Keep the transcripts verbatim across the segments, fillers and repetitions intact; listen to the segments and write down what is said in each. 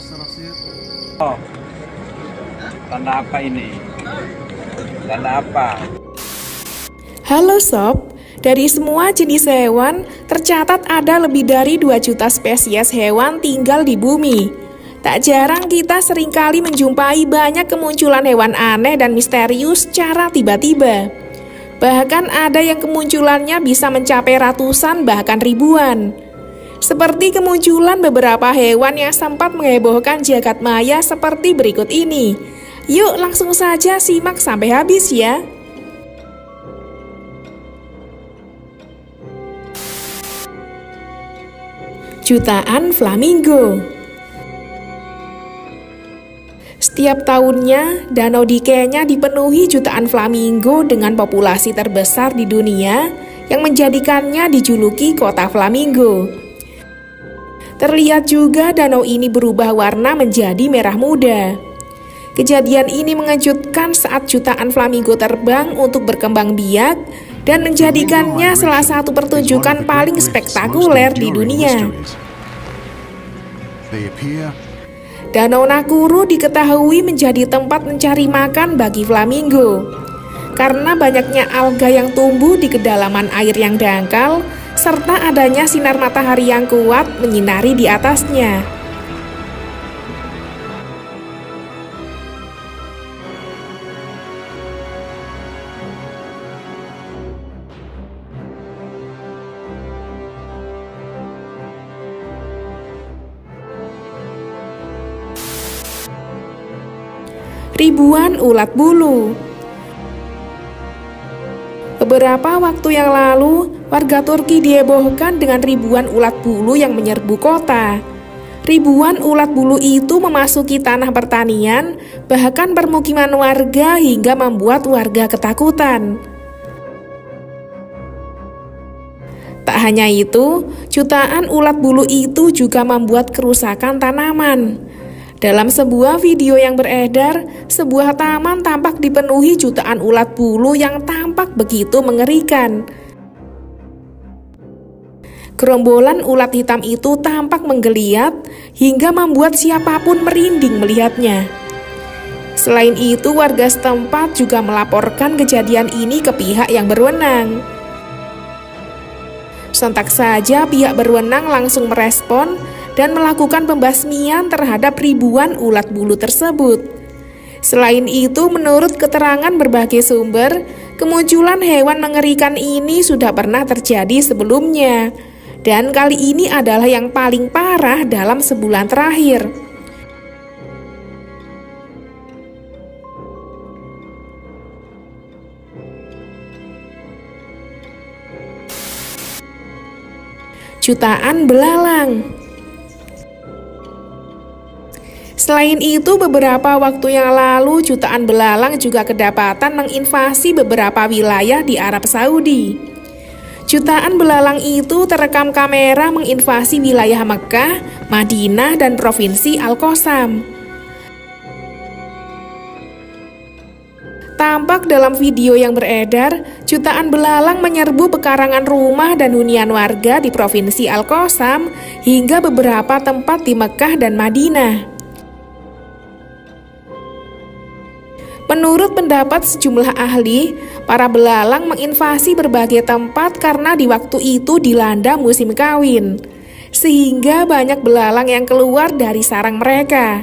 Oh, tanda apa ini? Tanda apa? Halo sob, dari semua jenis hewan, tercatat ada lebih dari dua juta spesies hewan tinggal di bumi. Tak jarang kita seringkali menjumpai banyak kemunculan hewan aneh dan misterius secara tiba-tiba. Bahkan ada yang kemunculannya bisa mencapai ratusan bahkan ribuan. Seperti kemunculan beberapa hewan yang sempat menghebohkan jagat maya seperti berikut ini. Yuk langsung saja simak sampai habis ya. Jutaan flamingo. Setiap tahunnya, danau di Kenya dipenuhi jutaan flamingo dengan populasi terbesar di dunia yang menjadikannya dijuluki kota flamingo. Terlihat juga danau ini berubah warna menjadi merah muda. Kejadian ini mengejutkan saat jutaan flamingo terbang untuk berkembang biak dan menjadikannya salah satu pertunjukan paling spektakuler di dunia. Danau Nakuru diketahui menjadi tempat mencari makan bagi flamingo. Karena banyaknya alga yang tumbuh di kedalaman air yang dangkal, serta adanya sinar matahari yang kuat menyinari di atasnya. Ribuan ulat bulu. Beberapa waktu yang lalu, warga Turki dihebohkan dengan ribuan ulat bulu yang menyerbu kota. Ribuan ulat bulu itu memasuki tanah pertanian, bahkan permukiman warga hingga membuat warga ketakutan. Tak hanya itu, jutaan ulat bulu itu juga membuat kerusakan tanaman. Dalam sebuah video yang beredar, sebuah taman tampak dipenuhi jutaan ulat bulu yang tampak begitu mengerikan. Gerombolan ulat hitam itu tampak menggeliat hingga membuat siapapun merinding melihatnya. Selain itu, warga setempat juga melaporkan kejadian ini ke pihak yang berwenang. Sontak saja pihak berwenang langsung merespon dan melakukan pembasmian terhadap ribuan ulat bulu tersebut. Selain itu, menurut keterangan berbagai sumber, kemunculan hewan mengerikan ini sudah pernah terjadi sebelumnya, dan kali ini adalah yang paling parah dalam sebulan terakhir. Jutaan belalang. Selain itu, beberapa waktu yang lalu jutaan belalang juga kedapatan menginvasi beberapa wilayah di Arab Saudi. Jutaan belalang itu terekam kamera menginvasi wilayah Mekah, Madinah, dan provinsi Al-Qasam. Tampak dalam video yang beredar, jutaan belalang menyerbu pekarangan rumah dan hunian warga di provinsi Al-Qasam hingga beberapa tempat di Mekah dan Madinah. Menurut pendapat sejumlah ahli, para belalang menginvasi berbagai tempat karena di waktu itu dilanda musim kawin, sehingga banyak belalang yang keluar dari sarang mereka.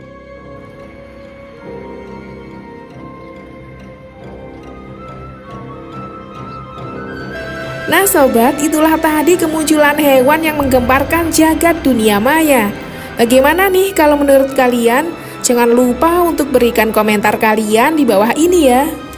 Nah sobat, itulah tadi kemunculan hewan yang menggemparkan jagat dunia maya. Bagaimana nih kalau menurut kalian? Jangan lupa untuk berikan komentar kalian di bawah ini ya.